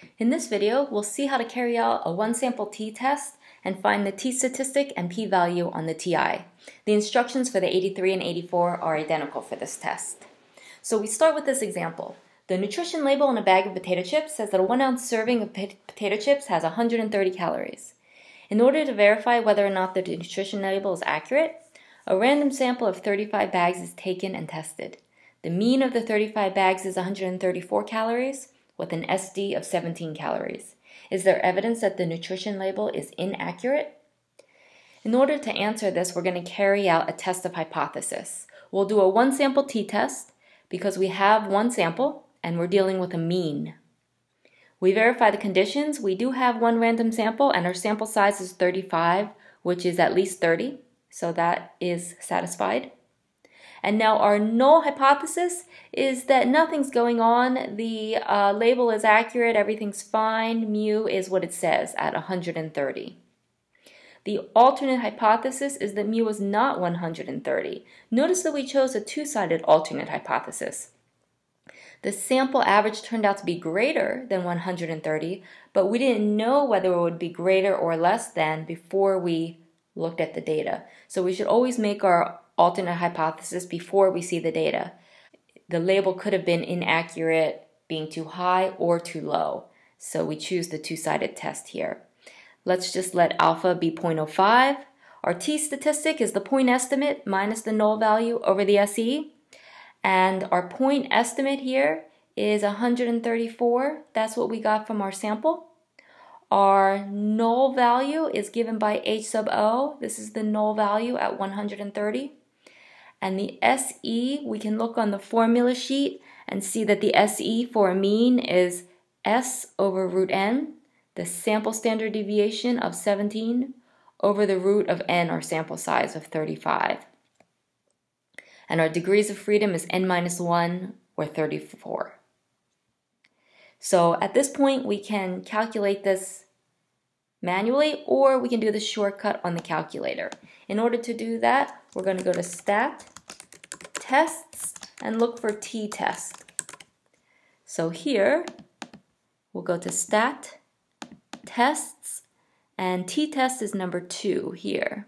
In this video, we'll see how to carry out a one-sample t-test and find the t-statistic and p-value on the TI. The instructions for the 83 and 84 are identical for this test. So we start with this example. The nutrition label on a bag of potato chips says that a 1 ounce serving of potato chips has 130 calories. In order to verify whether or not the nutrition label is accurate, a random sample of 35 bags is taken and tested. The mean of the 35 bags is 134 calories, with an SD of 17 calories. Is there evidence that the nutrition label is inaccurate? In order to answer this, we're going to carry out a test of hypothesis. We'll do a one-sample t-test because we have one sample and we're dealing with a mean. We verify the conditions. We do have one random sample and our sample size is 35, which is at least 30, so that is satisfied. And now our null hypothesis is that nothing's going on, the label is accurate, everything's fine, mu is what it says at 130. The alternate hypothesis is that mu is not 130. Notice that we chose a two-sided alternate hypothesis. The sample average turned out to be greater than 130, but we didn't know whether it would be greater or less than before we looked at the data. So we should always make our alternate hypothesis before we see the data. The label could have been inaccurate, being too high or too low. So we choose the two-sided test here. Let's just let alpha be 0.05. Our t-statistic is the point estimate minus the null value over the SE. And our point estimate here is 134. That's what we got from our sample. Our null value is given by H sub O. This is the null value at 130. And the SE, we can look on the formula sheet and see that the SE for a mean is S over root n, the sample standard deviation of 17, over the root of n, our sample size of 35. And our degrees of freedom is n minus 1, or 34. So at this point, we can calculate this manually, or we can do the shortcut on the calculator. In order to do that, we're going to go to Stat, Tests, and look for t-test. So here, we'll go to Stat, Tests, and t-test is number 2 here.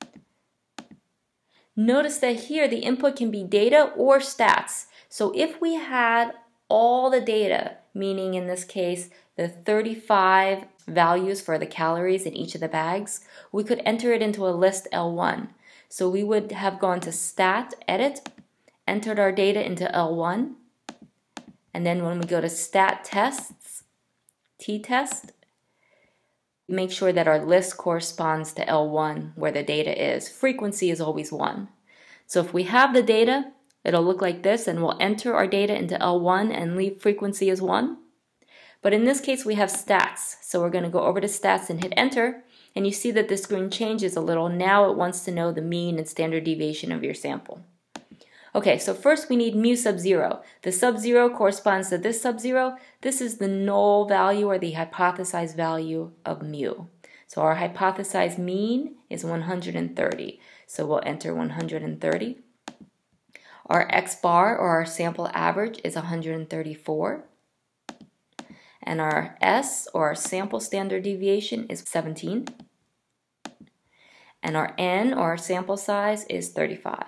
Notice that here the input can be data or stats. So if we had all the data, meaning in this case the 35 values for the calories in each of the bags, we could enter it into a list L1. So we would have gone to Stat, Edit, entered our data into L1, and then when we go to Stat Tests, t-test, make sure that our list corresponds to L1 where the data is. Frequency is always 1. So if we have the data, it'll look like this, and we'll enter our data into L1 and leave frequency as 1. But in this case, we have stats. So we're going to go over to stats and hit enter, and you see that the screen changes a little. Now it wants to know the mean and standard deviation of your sample. Okay, so first we need mu sub 0. The sub 0 corresponds to this sub 0. This is the null value or the hypothesized value of mu. So our hypothesized mean is 130. So we'll enter 130. Our x bar or our sample average is 134. And our S or our sample standard deviation is 17. And our N or our sample size is 35.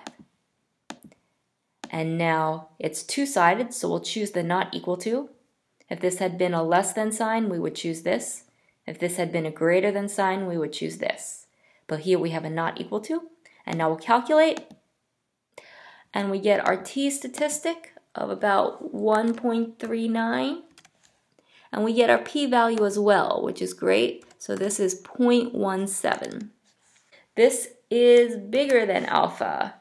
And now it's two-sided, so we'll choose the not equal to. If this had been a less than sign, we would choose this. If this had been a greater than sign, we would choose this. But here we have a not equal to. And now we'll calculate. And we get our t-statistic of about 1.39. And we get our p-value as well, which is great. So this is 0.17. This is bigger than alpha.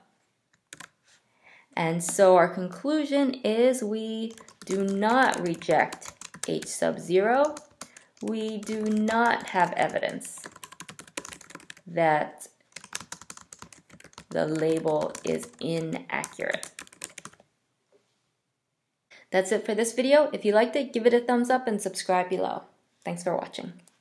And so our conclusion is we do not reject H sub 0. We do not have evidence that the label is inaccurate. That's it for this video. If you liked it, give it a thumbs up and subscribe below. Thanks for watching.